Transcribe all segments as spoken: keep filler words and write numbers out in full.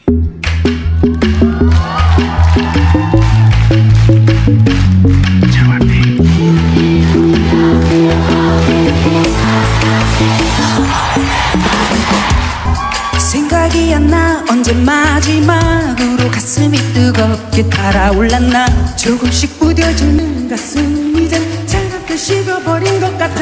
생각이 안 나 언제 마지막으로 가슴이 뜨겁게 달아올랐나. 조금씩 부뎌지는 가슴 이젠 차갑게 식어버린 것 같아.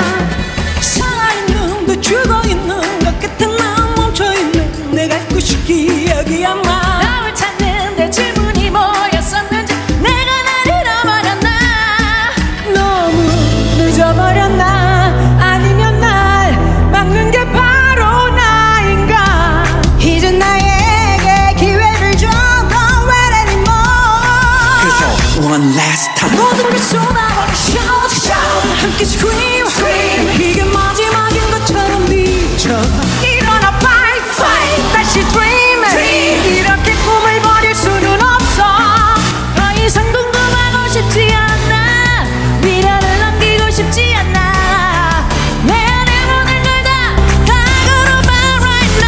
살아있는데 죽어있는 것 같아. 난 멈춰있는 내가 잊고싶 기억이 안 나. 나를 찾는데 질문이 뭐였었는지 내가 날 잃어버렸나. 너무 늦어버렸나. 아니면 날 막는 게 바로 나인가. 이제 나에게 기회를 줘. Don't wait anymore. 그래서 one last time 모든 걸 쏟아버려. Shout, shout. 함께 scream, scream. 이게 마지막인 것처럼 미쳐. 일어나 fight, fight. 다시 dream, dream. 이렇게 꿈을 버릴 수는 없어. 더 이상 궁금하고 싶지 않아. 미련을 남기고 싶지 않아. 내 안에 모든 걸 다 다 걸어봐 right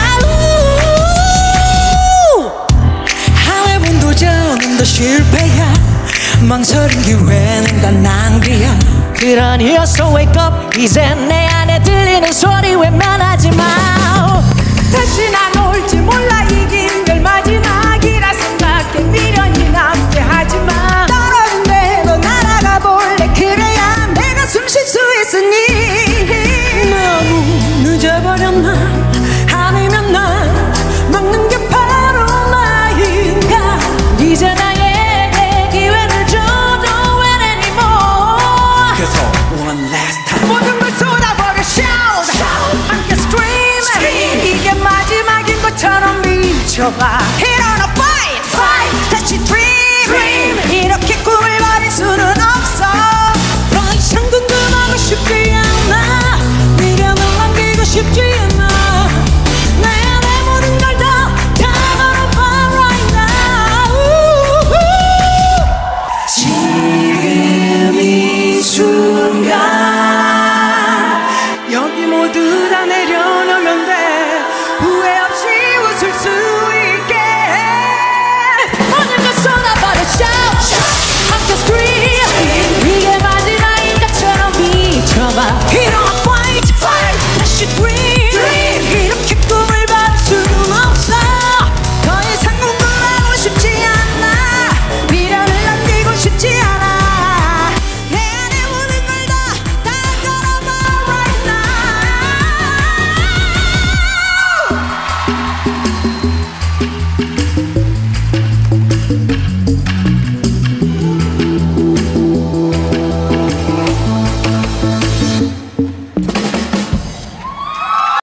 now. 한 해본 도전은 더 실패야. 망설인 기회는 다 낭비야. 그러니 어서 wake up. 이제 내 안에 들리는 소리 외면하지 마. 다시 난 올지 몰라. 이긴 걸 마지막이라 생각해. 미련이 남게 하지마. 떨어진 대로 날아가 볼래. 그래야 내가 숨 쉴 수 있으니. 너무 늦어버렸나. 아니면 날 막는 게 바로 나인가. 이제 나에게 기회를 줘. Don't wait anymore. 그래서 one last time 모든 걸 쏟아버려. Shout, shout. 함께 scream, scream. 이게 마지막인 것처럼 미쳐봐. 일어나 fight, fight. 다시 dream, dream. 이렇게 꿈을 버릴 수는